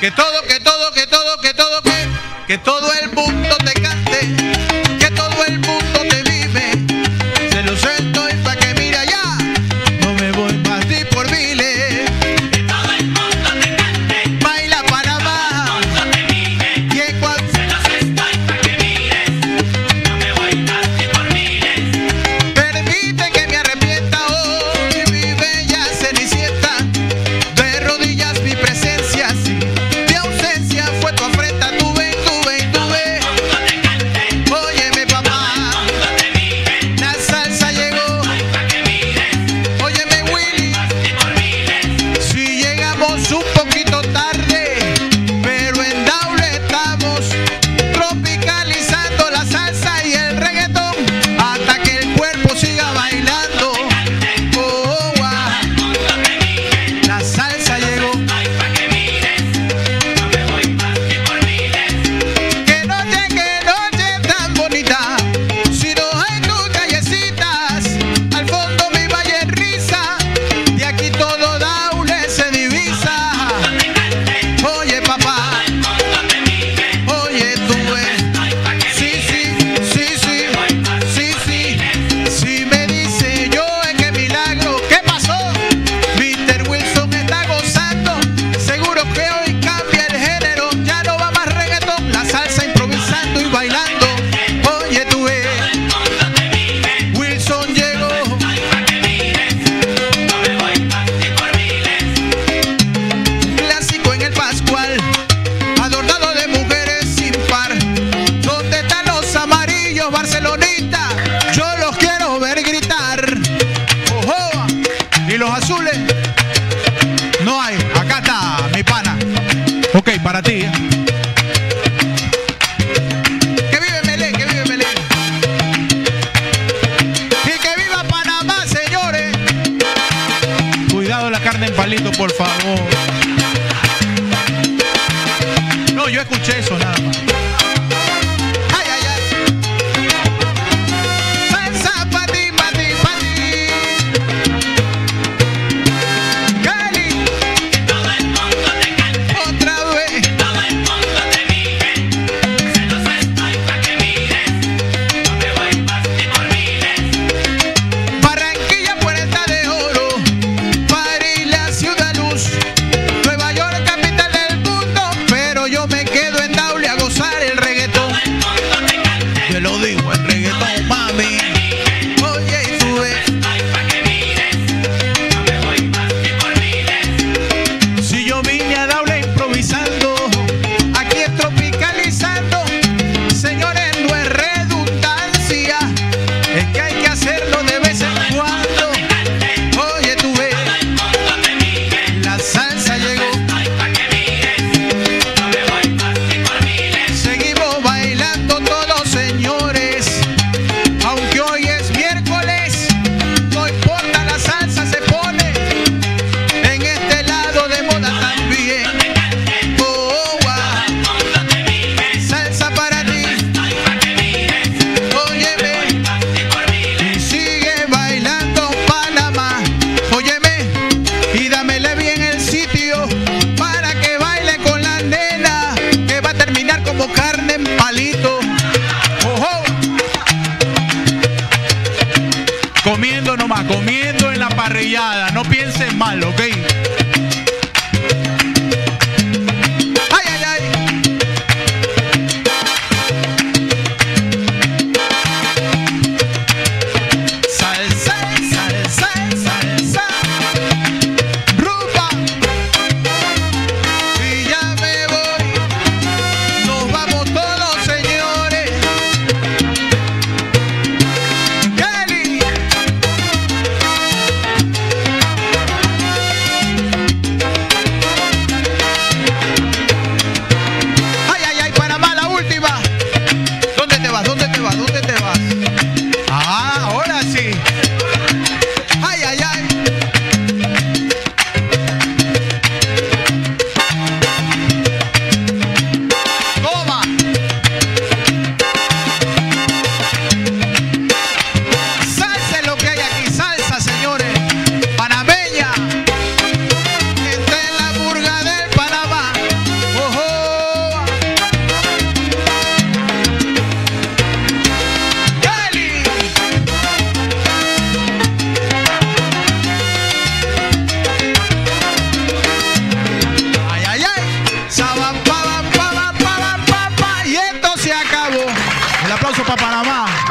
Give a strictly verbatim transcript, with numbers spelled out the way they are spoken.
Que todo, que todo, que todo, que todo, que, que todo el mundo te cante, que todo el mundo te vive. Se lo suelto y pa' que mira ya, no me voy más ni por miles. Que todo el mundo te cante, Baila Panamá, todo el mundo te vive. y en cuanto Se los estoy pa' que mires, no me voy más ni por miles. permite que me arrepienta hoy, mi bella cenicienta, de rodillas mi presencia, sí, de ausencia fue tu afrenta, tu ven, tu ven, tu ven. Todo el mundo te cante, Óyeme papá, todo el mundo te vive. la salsa llegó. Ay, pa' que mires, Óyeme Willy, más ni por miles. si llegamos un poquito tarde, pero en Daule estamos tropicalizando la salsa y el reggaetón hasta que el cuerpo siga bailando. Oh, ah, Todo el mundo te vive. la salsa llegó. Ay, pa' que mires, no me voy más ni por miles. Que noche, que noche tan bonita, si no hay tus callecitas, al fondo mi valle en risa, de aquí todo Daule se divisa. Oye papá, Todo te vive. oye tú ves. Ay, pa' que Sí, sí, sí, sí, sí, sí. Si me dice yo es que milagro, ¿qué pasó? mister Wilson está gozando. Seguro que hoy cambia el género. Ya no va más reggaetón, la salsa improvisando y bailando. Oye tú ves, todo te vive. Wilson llegó. Ay, pa' que mires, no me voy más ni por miles. Clásico en el Pascual, adornado de mujeres sin par. ¿Dónde están los amarillos, Barcelonita? Yo los quiero ver gritar. Ojo, y los azules no hay. Acá está mi pana. Ok, para ti. ¿eh? Que vive Melé, que vive Melé. Y que viva Panamá, señores. Cuidado la carne en palito, por favor. No, yo escuché eso nada más. Ay, ay, ay. Salsa pa' ti, pa' ti, pa' ti. Cali, Todo el mundo te cante, otra vez. todo el mundo te vive. Se los estoy pa' que mires, no me voy más ni por miles. Barranquilla, Puerta de Oro, París, la ciudad luz, Nueva York, capital del mundo, pero yo me quedo en Daule a gozar el reggaetón. Todo el mundo te cante, Te lo digo, el reggaetón, mami. Oye, y tú ves, ay, pa' que mires, no me voy más ni por miles. si yo vine a Daule improvisando, aquí es tropicalizando, señores, no es redundancia, es que hay que hacerlo de vez en cuando. Oye, tú ves, Todo te vive. la salsa llegó. Ay, pa' que mires, no me voy más ni por miles. Seguimos bailando todos, señores. Aunque hoy es miércoles, no importa, la salsa se pone en este lado de moda también. Oh, ah, Todo te vive. salsa para ti, Ay, pa' que mires, óyeme, más ni por miles. y sigue bailando Panamá. Óyeme, y dámele bien el sitio para que baile con la nena, que va a terminar como carne en palito. Ojo. Comiendo nomás, comiendo en la parrillada, no piensen mal, ¿ok? Ay, ay, ay. Salsa, salsa, salsa, rumba. Y ya me voy, nos vamos todos, señores. Kelly. aplauso para Panamá.